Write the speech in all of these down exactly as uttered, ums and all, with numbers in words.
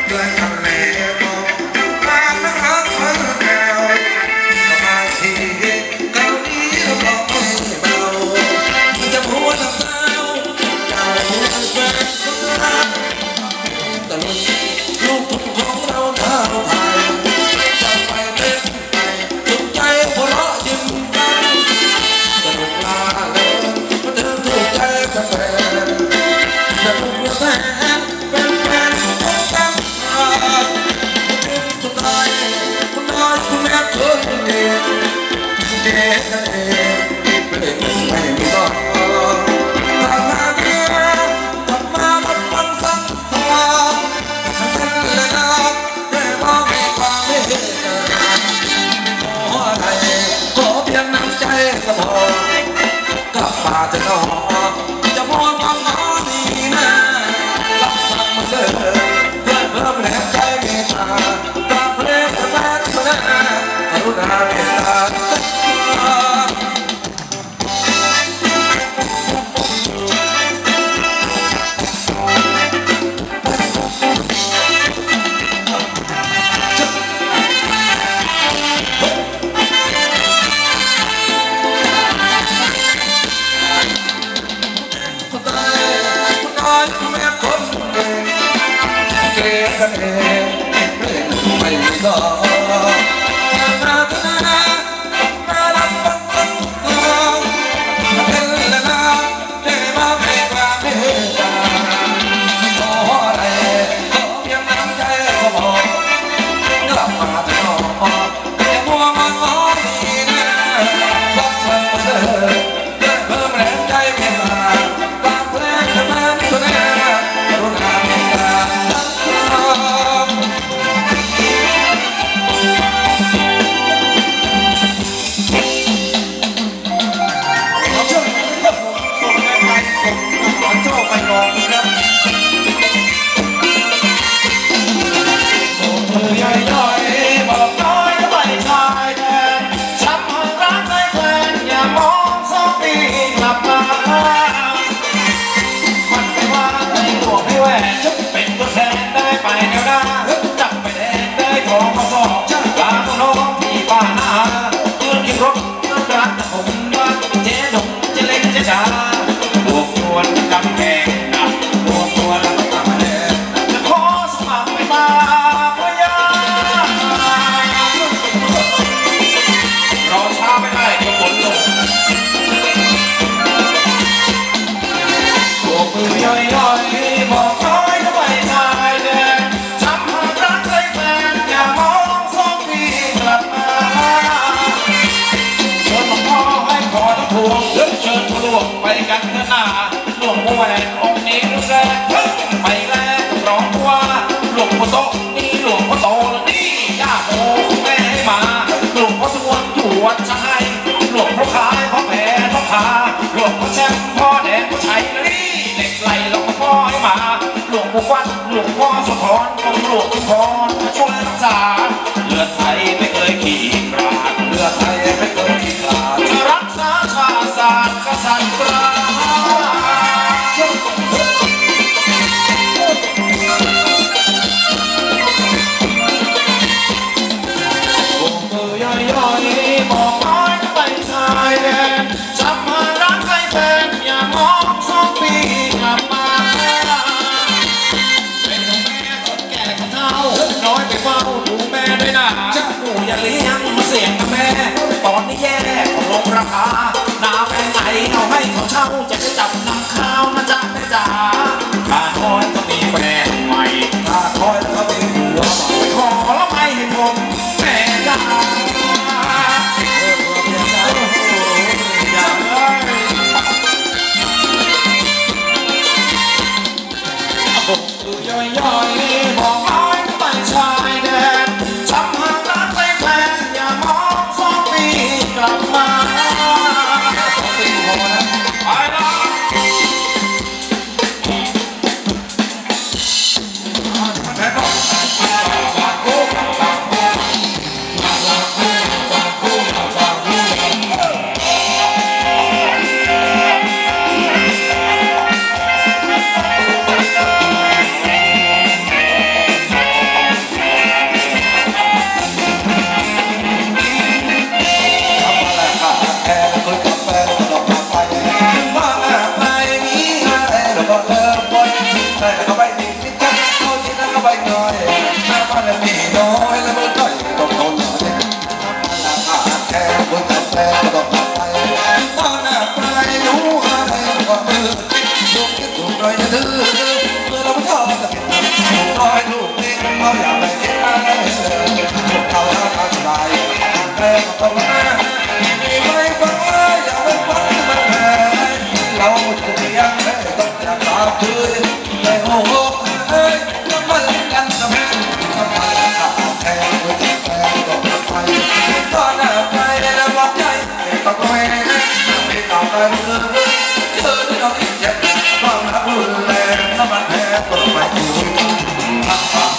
จะรอจะมองความหมายนี้นะรับฟังมาเสนอเพื่อเพิ่มแรงใจเมตตากราบเพลงแฟนมาหน้ากรุณาเมตตากันเองไม่มีต่อมาเถอะนะมารับฟังฟังฟังเป็นแล้วนะได้มาไม่กล้าไม่เห็นตาขออะไรขอเพียงน้ำใจก็พอกลับมาเถอะน้องอย่ามัวมาง้อดีนะรับฟังมาเถอะเพื่อเพิ่มแรงใจเมตตากราบเพลงแฟนเถอะนะกรุณาเมตตาไปกันเถอะนาหลวงพ่อแหวนองค์นี้แรกไปแรกร้องว่าหลวงพ่อโตนี่หลวงพ่อโตแล้วนี่ย่าโมแม่ให้มาหลวงพ่อสวงอยู่วัดชายหลวงพ่อขายพ่อแผ่พ่อขาหลวงพ่อแชมป์พ่อแดงพ่อชัยนี่เด็กไหลหลวงพ่อให้มาหลวงพ่อฟันหลวงพ่อสุนทรองหลวงสุนทรช่วยรักษาเลือดไทยไม่เคยขี้กราดเลือดไทยไม่เคยขี้กราดจะรักษาชาติศาสตร์กษัตริย์อย่าเลี้ยงเสียงกับแม่ตอนนี้แย่ลงราคาหน้าแพงไหนเอาให้เขาเช่าจะได้จับนำข้าวนะจ๊ะแม่จ๋าข้าคอยก็มีแฟนใหม่ข้าคอยแล้วก็มีผัวใหม่ขอแล้วไม่ให้ผมแม่จ๋าย่อยย่อยบอกอ้อยไปชายแดนช้ำหางรักไปแฟนอย่ามองสองปีกลับมาสองปีพอนะไปละแม่ก็น้อยน้ำมันมีน้อยแล้วมันน้อยต้องทนน้ำมันขาดแค่บนแต่แฟก็ต้องทำไปตอนหน้าไปรู้อะไรก็มือถูกคิดถูกน้อยจะดื้อเมื่อเราไม่ชอบจะกินถูกน้อยถูกนี่เขาอยากไปกินอะไรถูกเขาแล้วทำลายแค่ก็ต้องมามีไม่ฟังอย่าไปฟังมันแพ้เราจะยังไม่ต้องอยากตามเธอแต่โอ้โหเอ้ยน้ำมันกันจะแพ้น้ำมันขาดแค่บนแต่แฟก็ต้องไปตอนหน้าไปแล้วบอกใจต้องไปไม่ต้องไปเรื่อยเธอที่เราเจ็บความรักรุนแรงน้ำมันแพ้ต้องไปอยู่พักผ่อน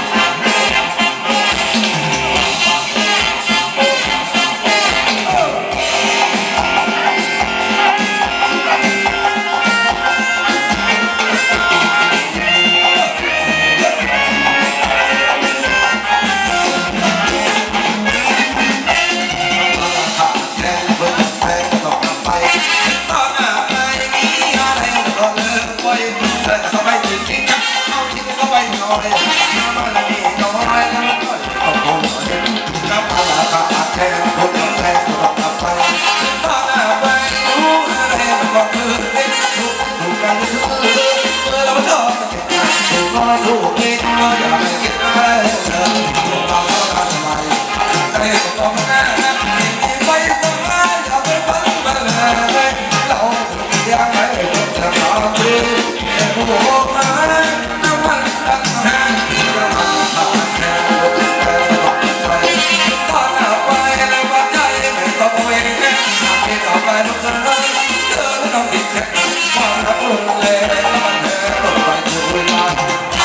ลูกนี่ก็อยากไปกินอะไรลูกเราก็ทำอะไรแต่ก็ต้องหน้าไม่ไปต้องมาอย่าไปฟังมันเลยเราอยากไปจะทำดีแต่ผู้บอกมาน้ำมันกันแห้งน้ำมันขาดแค่แต่ต้องไปตอนหน้าไปแล้วว่าใจไม่ต้องเว้นไม่ต้องไปลุกขึ้นเธอต้องติดแค่ความรักรุนแรงน้ำมันแห้งต้องไปคุยกัน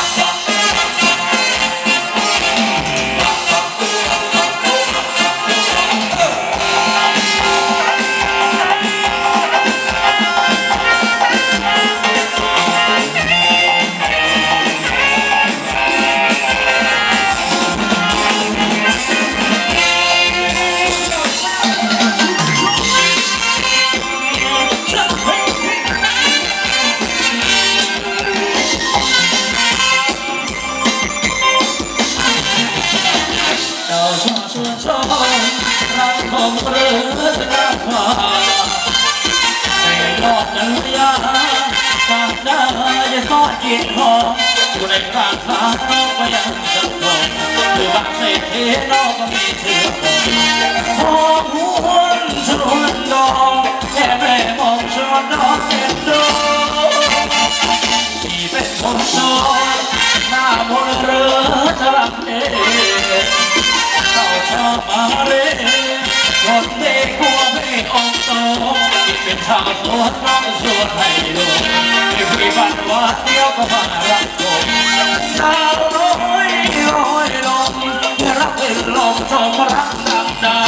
รักของเรือสกัดฟ้าไม่ยอดนันยาปากได้จะทอดกินหอมอยู่ในกลางขาน้องก็ยังจะลงคือบางเศษเทน้องก็มีเชื่อหอมหวนชวนดองแค่แม่มองชวนดองเจ็บดองที่เป็นคนนอนหน้าบนเรือจะรักเองเขาชอบมาเร่คนเด็กหัวไม่ออกโตที่เป็นชาวสวนน้องสวนให้ดูไม่มีบันว่าเดียวก็มารักผมสาวน้อยลอยลมรักเป็นลมชมรักดังดา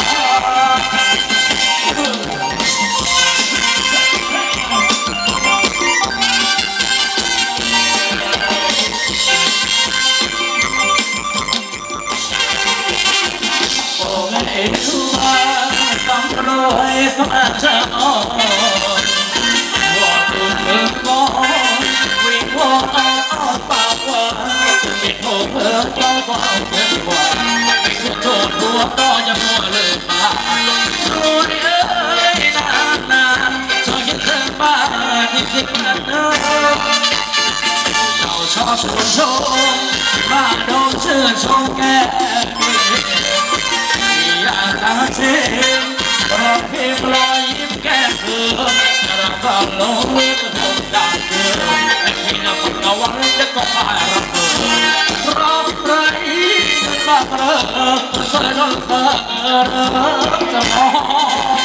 เอ็นดูมาสำรวยสมัครจะอ่อนวอนดูเมืองมองวิ่งวอนอ่อนปากหวานจะมีโทษเพื่อเจ้าก็เอาเพื่อหวานไม่ควรโทษหัวก็อย่ามัวเลยมารู้ดิเอ้ยนานนานช่วยคิดถึงบ้านที่คิดกันเดิมเราชอบชื่นชมมาโดนชื่นชมแก่อยากจะชิมรอยพิมพ์รอยยิ้มแก้เพื่อนเราก็ลงมือทำได้เพื่อนไอ้ที่นับเอาไว้จะก็พายรับเพื่อนรับไรบ้าเพื่อนเสือโดนเสือจะมอง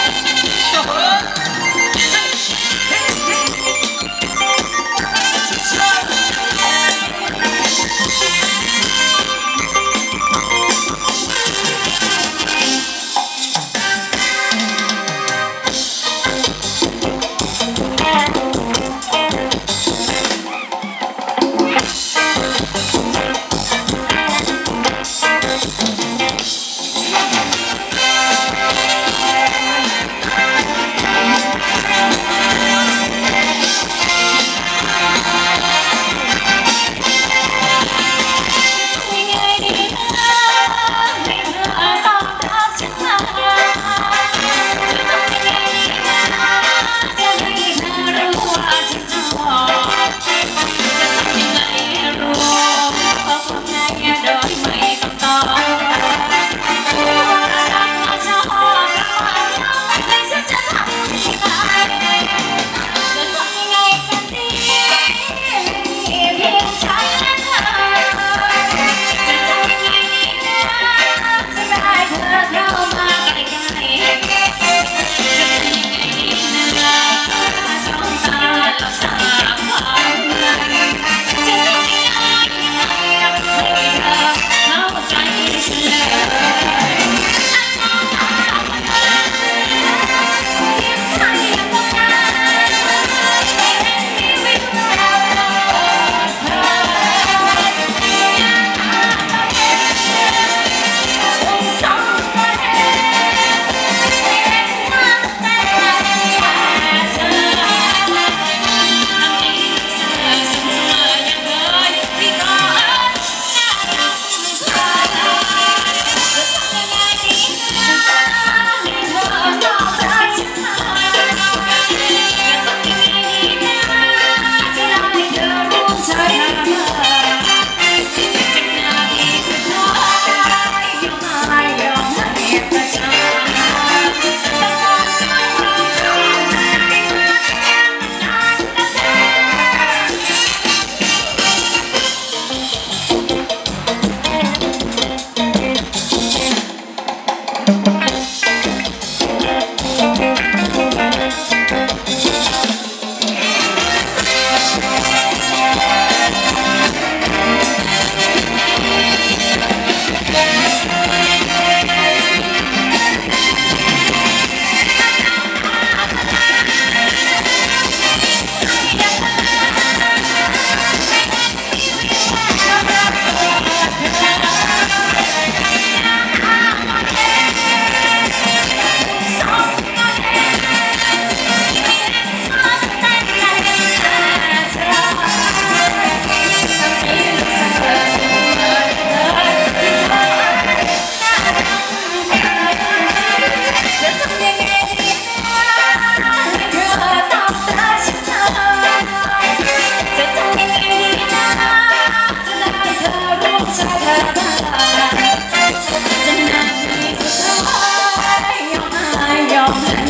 ำแห